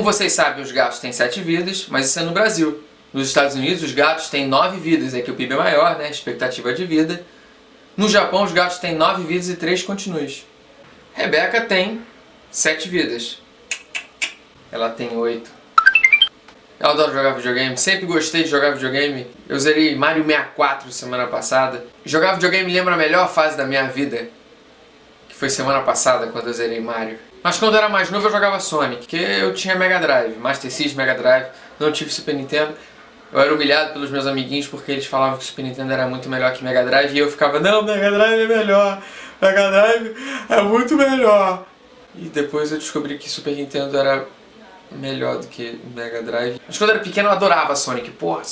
Como vocês sabem, os gatos têm 7 vidas, mas isso é no Brasil. Nos Estados Unidos, os gatos têm 9 vidas, é que o PIB é maior, né? Expectativa de vida. No Japão, os gatos têm 9 vidas e 3 continues. Rebeca tem 7 vidas. Ela tem 8. Eu adoro jogar videogame, sempre gostei de jogar videogame. Eu zerei Mario 64 semana passada. Jogar videogame lembra a melhor fase da minha vida, que foi semana passada, quando eu zerei Mario. Mas quando eu era mais novo eu jogava Sonic, porque eu tinha Mega Drive, Master System, Mega Drive, não tive Super Nintendo. Eu era humilhado pelos meus amiguinhos porque eles falavam que o Super Nintendo era muito melhor que Mega Drive e eu ficava, não, Mega Drive é melhor, Mega Drive é muito melhor. E depois eu descobri que Super Nintendo era melhor do que Mega Drive. Mas quando eu era pequeno eu adorava Sonic. Porra,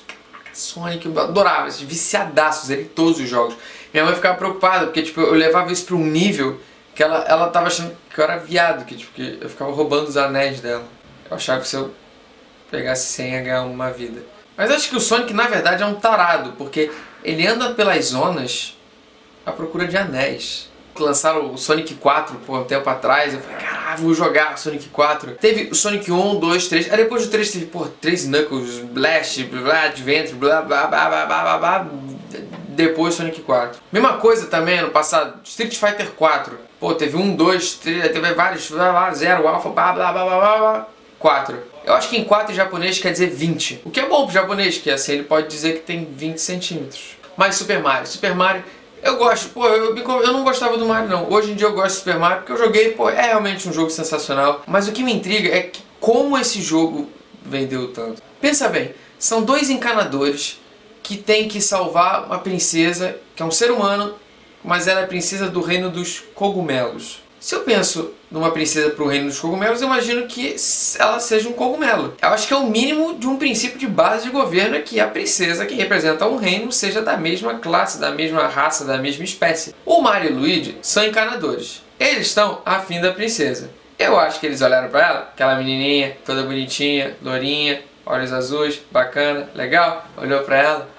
Sonic, eu adorava, viciadaços, zerei todos os jogos. Minha mãe ficava preocupada porque tipo, eu levava isso pra um nível que ela tava achando que eu era viado, que eu ficava roubando os anéis dela. Eu achava que se eu pegasse 100 ia ganhar uma vida. Mas acho que o Sonic na verdade é um tarado, porque ele anda pelas zonas à procura de anéis. Lançaram o Sonic 4 por um tempo atrás, eu falei, caralho, vou jogar Sonic 4. Teve o Sonic 1, 2, 3, aí depois do 3 teve, porra, 3 Knuckles, Blast, blá, Adventure, blá, blá, blá, blá, blá, blá, blá, depois Sonic 4. Mesma coisa também no passado, Street Fighter 4. Pô, teve 1, 2, 3, teve vários, blá, blá, 0, Alpha, blá, blá, blá, blá, blá, 4. Eu acho que em 4 em japonês quer dizer 20. O que é bom pro japonês, que assim ele pode dizer que tem 20 centímetros. Mas Super Mario, eu gosto, pô, eu não gostava do Mario não. Hoje em dia eu gosto do Super Mario porque eu joguei, pô, é realmente um jogo sensacional. Mas o que me intriga é que como esse jogo vendeu tanto. Pensa bem, são 2 encanadores que têm que salvar uma princesa, que é um ser humano, mas ela é princesa do reino dos cogumelos. Se eu penso numa princesa pro reino dos cogumelos, eu imagino que ela seja um cogumelo. Eu acho que é o mínimo de um princípio de base de governo é que a princesa que representa um reino seja da mesma classe, da mesma raça, da mesma espécie. O Mario e o Luigi são encanadores. Eles estão afim da princesa. Eu acho que eles olharam pra ela, aquela menininha, toda bonitinha, lourinha, olhos azuis, bacana, legal, olhou pra ela.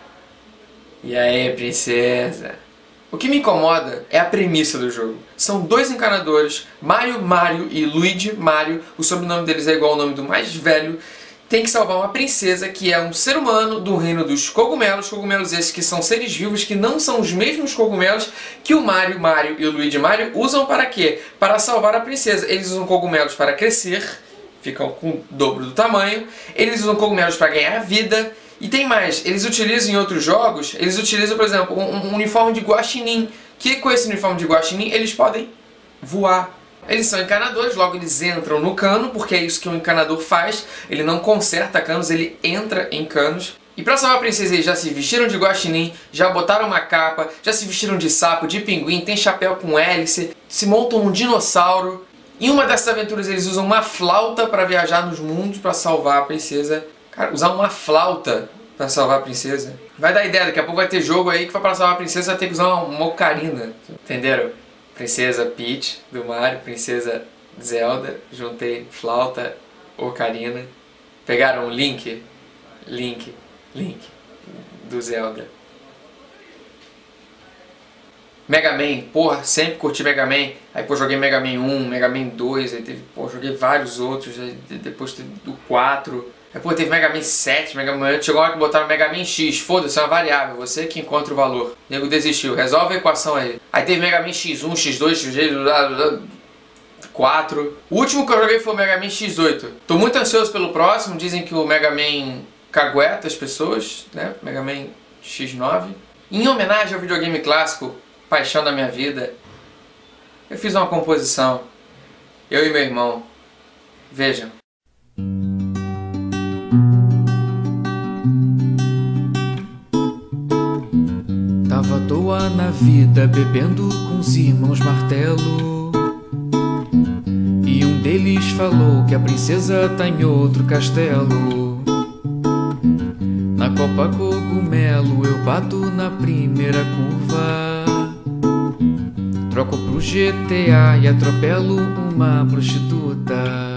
E aí, princesa? O que me incomoda é a premissa do jogo. São 2 encanadores, Mario e Luigi Mario, o sobrenome deles é igual ao nome do mais velho, tem que salvar uma princesa que é um ser humano do reino dos cogumelos, cogumelos esses que são seres vivos que não são os mesmos cogumelos que o Mario e o Luigi Mario usam para quê? Para salvar a princesa. Eles usam cogumelos para crescer, ficam com o dobro do tamanho, eles usam cogumelos para ganhar vida. E tem mais, eles utilizam em outros jogos, eles utilizam, por exemplo, um uniforme de guaxinim, que com esse uniforme de guaxinim eles podem voar. Eles são encanadores, logo eles entram no cano, porque é isso que um encanador faz, ele não conserta canos, ele entra em canos. E pra salvar a princesa eles já se vestiram de guaxinim, já botaram uma capa, já se vestiram de sapo, de pinguim, tem chapéu com hélice, se montam num dinossauro. Em uma dessas aventuras eles usam uma flauta para viajar nos mundos para salvar a princesa. Cara, usar uma flauta pra salvar a princesa. Vai dar ideia, daqui a pouco vai ter jogo aí que pra salvar a princesa vai ter que usar uma ocarina. Entenderam? Princesa Peach do Mario, princesa Zelda, juntei flauta, ocarina. Pegaram o Link do Zelda. Mega Man, porra, sempre curti Mega Man. Aí pô, joguei Mega Man 1, Mega Man 2, aí teve, pô, joguei vários outros, aí depois teve o 4. Aí pô, teve Mega Man 7, Mega Man... Chegou a hora que botaram Mega Man X, foda-se, é uma variável, você que encontra o valor. O nego desistiu, resolve a equação aí. Aí teve Mega Man X1, X2, X3, 4. O último que eu joguei foi o Mega Man X8. Tô muito ansioso pelo próximo, dizem que o Mega Man cagueta as pessoas, né? Mega Man X9. Em homenagem ao videogame clássico, paixão da minha vida, eu fiz uma composição, eu e meu irmão. Vejam. Tava à toa na vida, bebendo com os irmãos Martelo, e um deles falou que a princesa tá em outro castelo. Na Copa Cogumelo eu bato na primeira curva, troco pro GTA e atropelo uma prostituta.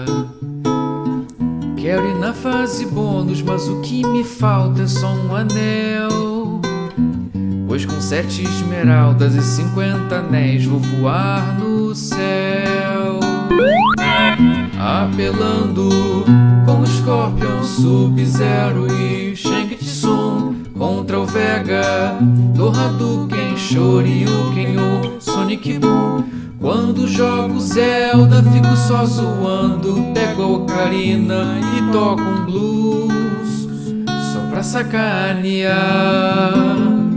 Quero ir na fase bônus, mas o que me falta é só um anel, pois com 7 esmeraldas e 50 anéis vou voar no céu. apelando com Scorpion, Sub-Zero e Shang Tsung contra o Vega, do Hadouken, Shoryuken, o Sonic Boom. Quando jogo Zelda fico só zoando, pego a ocarina e toco um blues só pra sacanear.